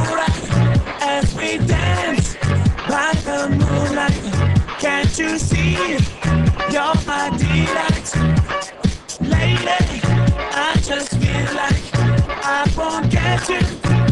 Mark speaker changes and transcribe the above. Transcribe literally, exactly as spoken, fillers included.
Speaker 1: alright as we dance by the moonlight. Can't you see you're my delight? Lady, I just feel like I won't get you.